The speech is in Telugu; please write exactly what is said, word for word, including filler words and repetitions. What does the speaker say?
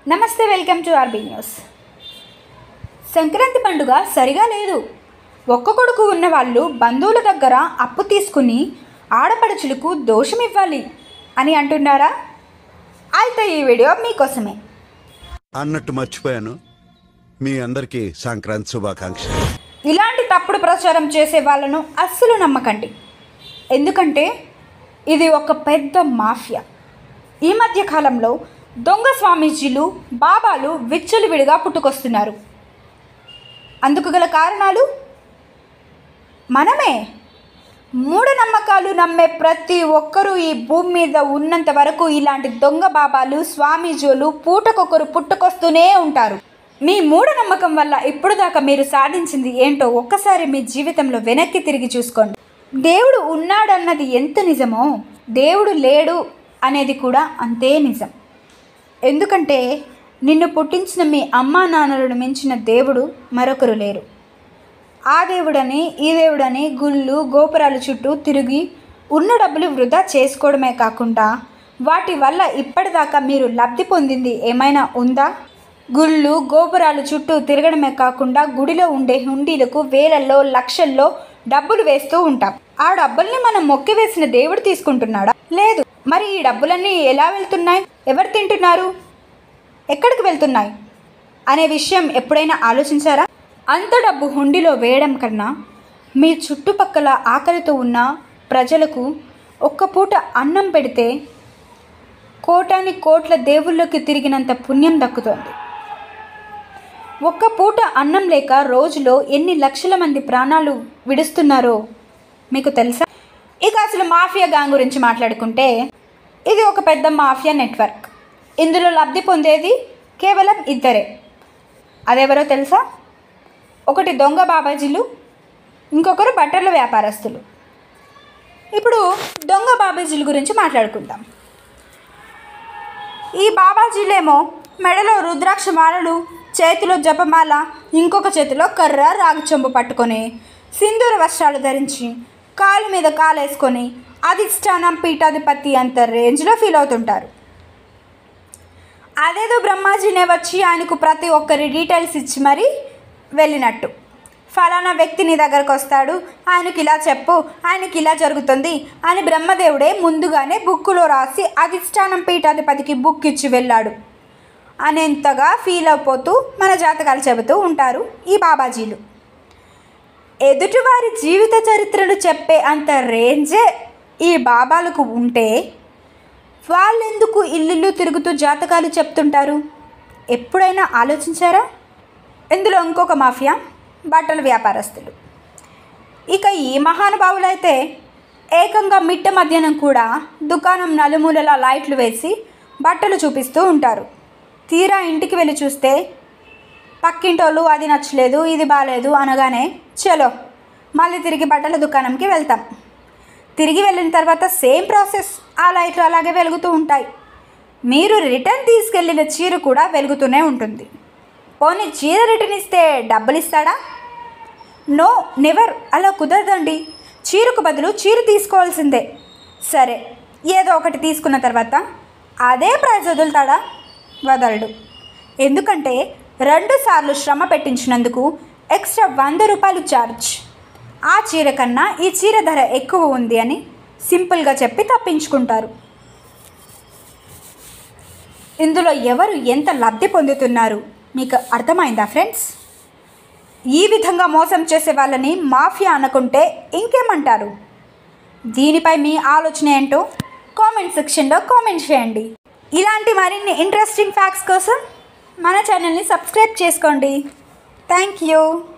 నమస్తే, welcome to RB news. Sankranti పండుగ సరిగా లేదు. ఒక్క కొడుకు ఉన్న వాళ్ళు బంధువుల దగ్గర అప్పు తీసుకుని ఆడపడుచులకు దోషం ఇవ్వాలి అని అంటున్నారా? అయితే ఈ వీడియో మీకోసమే. అన్నట్టు మర్చిపోయాను, మీ అందరికీ సంక్రాంతి శుభాకాంక్షలు. ఇలాంటి తప్పుడు ప్రచారం చేసే వాళ్ళను అస్సలు నమ్మకండి. ఎందుకంటే ఇది ఒక పెద్ద మాఫియా. ఈ మధ్య కాలంలో దొంగ స్వామీజీలు, బాబాలు విచ్చలవిడిగా పుట్టుకొస్తున్నారు. అందుకు గల కారణాలు మనమే. మూఢనమ్మకాలు నమ్మే ప్రతి ఒక్కరూ ఈ భూమి మీద ఉన్నంత వరకు ఇలాంటి దొంగ బాబాలు, స్వామీజీలు పూటకొకరు పుట్టుకొస్తూనే ఉంటారు. మీ మూఢనమ్మకం వల్ల ఇప్పుడు దాకా మీరు సాధించింది ఏంటో ఒక్కసారి మీ జీవితంలో వెనక్కి తిరిగి చూసుకోండి. దేవుడు ఉన్నాడన్నది ఎంత నిజమో, దేవుడు లేడు అనేది కూడా అంతే నిజం. ఎందుకంటే నిన్ను పుట్టించిన మీ అమ్మా నాన్నలను మించిన దేవుడు మరొకరు లేరు. ఆ దేవుడని ఈ దేవుడని గుళ్ళు గోపురాల చుట్టూ తిరిగి ఉన్న డబ్బులు వృధా చేసుకోవడమే కాకుండా వాటి వల్ల ఇప్పటిదాకా మీరు లబ్ధి పొందింది ఏమైనా ఉందా? గుళ్ళు గోపురాల చుట్టూ తిరగడమే కాకుండా గుడిలో ఉండే హుండీలకు వేలల్లో లక్షల్లో డబ్బులు వేస్తూ ఉంటాం. ఆ డబ్బుల్ని మనం మొక్కి వేసిన దేవుడు తీసుకుంటున్నాడా? లేదు. మరి ఈ డబ్బులన్నీ ఎలా వెళ్తున్నాయి? ఎవరు తింటున్నారు? ఎక్కడికి వెళ్తున్నాయి అనే విషయం ఎప్పుడైనా ఆలోచించారా? అంత డబ్బు హుండీలో వేయడం కన్నా మీ చుట్టుపక్కల ఆకలితో ఉన్న ప్రజలకు ఒక్క పూట అన్నం పెడితే కోటాని కోట్ల దేవుళ్ళకి తిరిగినంత పుణ్యం దక్కుతోంది. ఒక్క పూట అన్నం లేక రోజులో ఎన్ని లక్షల మంది ప్రాణాలు విడుస్తున్నారో మీకు తెలుసా? ఇక అసలు మాఫియా గ్యాంగ్ గురించి మాట్లాడుకుంటే ఇది ఒక పెద్ద మాఫియా నెట్వర్క్. ఇందులో లబ్ధి పొందేది కేవలం ఇద్దరే. అదెవరో తెలుసా? ఒకటి దొంగ బాబాజీలు, ఇంకొకరు బట్టల వ్యాపారస్తులు. ఇప్పుడు దొంగ బాబాజీల గురించి మాట్లాడుకుందాం. ఈ బాబాజీలేమో మెడలో రుద్రాక్ష మాలలు, చేతిలో జపమాల, ఇంకొక చేతిలో కర్ర రాగి చెంబు పట్టుకొని సింధూర వస్త్రాలు ధరించి కాలు మీద కాలేసుకొని అధిష్టానం పీఠాధిపతి అంత రేంజ్లో ఫీల్ అవుతుంటారు. అదేదో బ్రహ్మాజీనే వచ్చి ఆయనకు ప్రతి ఒక్కరి డీటెయిల్స్ ఇచ్చి మరీ వెళ్ళినట్టు. ఫలానా వ్యక్తి నీ దగ్గరకు వస్తాడు, ఆయనకి ఇలా చెప్పు, ఆయనకి ఇలా జరుగుతుంది అని బ్రహ్మదేవుడే ముందుగానే బుక్కులో రాసి అధిష్టానం పీఠాధిపతికి బుక్ ఇచ్చి వెళ్ళాడు అనేంతగా ఫీల్ అయిపోతూ మన జాతకాలు చెబుతూ ఉంటారు ఈ బాబాజీలు. ఎదుటివారి జీవిత చరిత్రలు చెప్పే అంత రేంజే ఈ బాబాలకు ఉంటే వాళ్ళెందుకు ఇల్లు తిరుగుతూ జాతకాలు చెప్తుంటారు? ఎప్పుడైనా ఆలోచించారా? ఇందులో ఇంకొక మాఫియా బట్టల వ్యాపారస్తులు. ఇక ఈ మహానుభావులైతే ఏకంగా మిట్ట మధ్యాహ్నం కూడా దుకాణం నలుమూలలా లైట్లు వేసి బట్టలు చూపిస్తూ ఉంటారు. తీరా ఇంటికి వెళ్ళి చూస్తే పక్కింటోళ్ళు అది నచ్చలేదు, ఇది బాగాలేదు అనగానే చలో మళ్ళీ తిరిగి బట్టల దుకాణంకి వెళ్తాం. తిరిగి వెళ్ళిన తర్వాత సేమ్ ప్రాసెస్, ఆ లైట్లు అలాగే వెలుగుతూ ఉంటాయి. మీరు రిటర్న్ తీసుకెళ్ళిన చీర కూడా వెలుగుతూనే ఉంటుంది. పోనీ చీర రిటర్న్ ఇస్తే డబ్బులు ఇస్తాడా? No, never. అలా కుదరదండి. చీరకు బదులు చీర తీసుకోవాల్సిందే. సరే, ఏదో ఒకటి తీసుకున్న తర్వాత అదే ప్రైజ్ వదులుతాడా? వదలడు. ఎందుకంటే రెండు సార్లు శ్రమ పెట్టించినందుకు ఎక్స్ట్రా వంద రూపాయలు ఛార్జ్. ఆ చీర కన్నా ఈ చీర ధర ఎక్కువ ఉంది అని సింపుల్గా చెప్పి తప్పించుకుంటారు. ఇందులో ఎవరు ఎంత లబ్ధి పొందుతున్నారు మీకు అర్థమైందా ఫ్రెండ్స్? ఈ విధంగా మోసం చేసే వాళ్ళని మాఫియా అనుకుంటే ఇంకేమంటారు? దీనిపై మీ ఆలోచన ఏంటో కామెంట్ సెక్షన్లో కామెంట్ చేయండి. ఇలాంటి మరిన్ని ఇంట్రెస్టింగ్ ఫ్యాక్ట్స్ కోసం మన ఛానల్ని సబ్స్క్రైబ్ చేసుకోండి. Thank you.